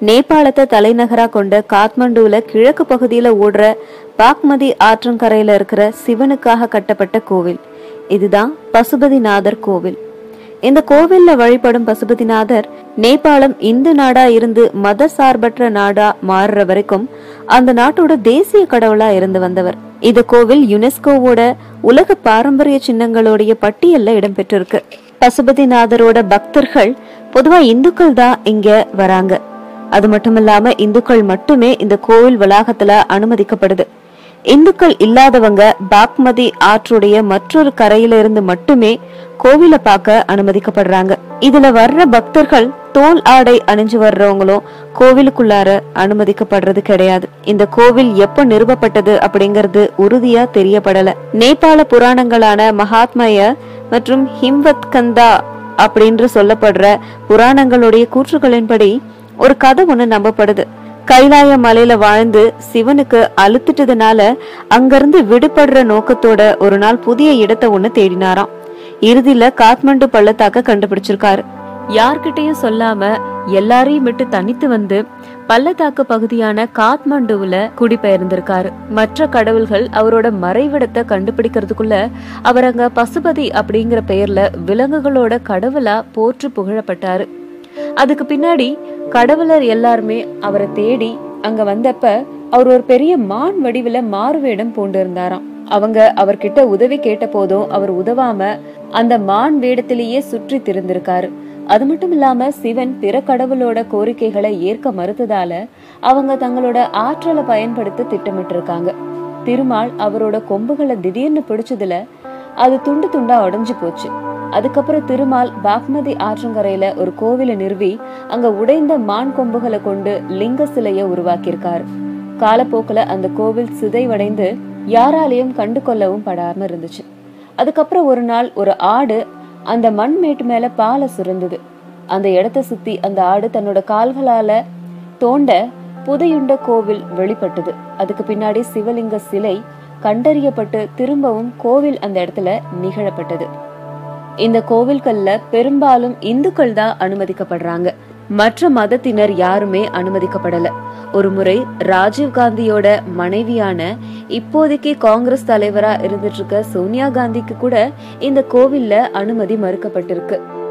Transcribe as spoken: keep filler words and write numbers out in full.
நேபாளத்தை தலைநகரா கொண்ட காத்மண்டுல கிழக்கு பகுதியில ஓடுற பாக்மதி ஆற்றங்கரையில இருக்கிற சிவனுக்காக கட்டப்பட்ட கோவில். இதுதான் பசுபதிநாதர் கோவில். இந்த கோவில்ல வழிபடும் பசுபதிநாதர் நேபாளம் இந்து நாடா இருந்து மத சார்பற்ற நாடா மாறுற வரைக்கும் அந்த நாட்டோட தேசிய கடவுளா இருந்து வந்தவர். இந்த கோவில் யுனெஸ்கோவோட உலக பாரம்பரிய சின்னங்களுடைய பட்டியல்ல இடம்பெற்றிருக்கு. பசுபதிநாதரோட பக்தர்கள் பொதுவா இந்துக்கள் தான் இங்க வராங்க. அது மட்டும் இல்லாம இந்துக்கள் மட்டுமே இந்த கோவில் வளாகத்துல அனுமதிக்கப்படுது. இந்துக்கள் இல்லாதவங்க பாக்மதி ஆற்றுடைய மற்றொரு கரையில இருந்து மட்டுமே கோவில பார்க்க அனுமதிக்கப்படுறாங்க. இதுல வர்ற பக்தர்கள் தோல் ஆடை அணிஞ்சு வர்றவங்களும் கோவிலுக்குள்ளார அனுமதிக்கப்படுறது கிடையாது. இந்த கோவில் எப்ப நிறுவப்பட்டது அப்படிங்கறது உறுதியா தெரியப்படல. நேபாள புராணங்களான மகாத்மய மற்றும் ஹிம்வத் கந்தா அப்படின்னு சொல்லப்படுற புராணங்களுடைய கூற்றுகளின்படி ஒரு கதை ஒண்ணு நம்பப்படுது. கைலாய மலையில வாழ்ந்து சிவனுக்கு அழுத்துட்டதுனால அங்கிருந்து விடுபடுற நோக்கத்தோட ஒரு நாள் புதிய இடத்தை ஒண்ணு தேடினாராம். இறுதியில காத்மண்டு பள்ளத்தாக்க கண்டுபிடிச்சிருக்காரு. யார்கிட்டையும் சொல்லாம எல்லாரையும் விட்டு தனித்து வந்து பள்ளத்தாக்கு பகுதியான காத்மண்டுல குடிபெயர்ந்திருக்காரு. மற்ற கடவுள்கள் அவரோட மறைவிடத்தை கண்டுபிடிக்கிறதுக்குள்ள அவர் அங்க பசுபதி அப்படிங்கிற பெயர்ல விலங்குகளோட கடவுளா போற்று புகழப்பட்டாரு. அதுக்கு பின்னாடி கடவுளர் எல்லாருமே அவரை தேடி அங்க வந்தப்ப அவர் ஒரு பெரிய மான் வடிவில மாறுவேடம் பூண்டு இருந்தாராம். அவங்க அவர்கிட்ட உதவி கேட்ட போதும் அவர் உதவாம அந்த மான் வேடத்திலேயே சுற்றி திரிந்திருக்காரு. அது மட்டும் இல்லாம சிவன் பிற கடவுளோட கோரிக்கைகளை ஏற்க மறுத்ததால அவங்க தங்களோட ஆற்றலை பயன்படுத்த திட்டமிட்டு இருக்காங்க. திருமால் அவரோட கொம்புகளை திடீர்னு பிடிச்சதுல அது துண்டு துண்டா உடைஞ்சு போச்சு. அதுக்கப்புறம் திருமால் பாக்மதி ஆற்றங்கரையில ஒரு கோவிலை நிறுவி அங்க உடைந்த மான் கொம்புகளை கொண்டு லிங்க சிலைய உருவாக்கியிருக்காரு. காலப்போக்குல அந்த கோவில் சிதைவடைந்து யாராலையும் கண்டு கொள்ளவும் படாம இருந்துச்சு. அதுக்கப்புறம் ஒரு நாள் ஒரு ஆடு அந்த மண் மேட்டு மேல பாலை சுரந்தது. அந்த இடத்த சுத்தி அந்த ஆடு தன்னோட கால்களால தோண்ட புதையுண்ட கோவில் வெளிப்பட்டது. அதுக்கு பின்னாடி சிவலிங்க சிலை கண்டறியப்பட்டு திரும்பவும் கோவில் அந்த இடத்துல நிகழப்பட்டது. இந்த கோவில்கள்ல பெரும்பாலும் இந்துக்கள் தான் அனுமதிக்கப்படுறாங்க. மற்ற மதத்தினர் யாருமே அனுமதிக்கப்படல. ஒரு முறை ராஜீவ் காந்தியோட மனைவியான இப்போதைக்கு காங்கிரஸ் தலைவரா இருந்துட்டு இருக்க சோனியா காந்திக்கு கூட இந்த கோவில்ல அனுமதி மறுக்கப்பட்டிருக்கு.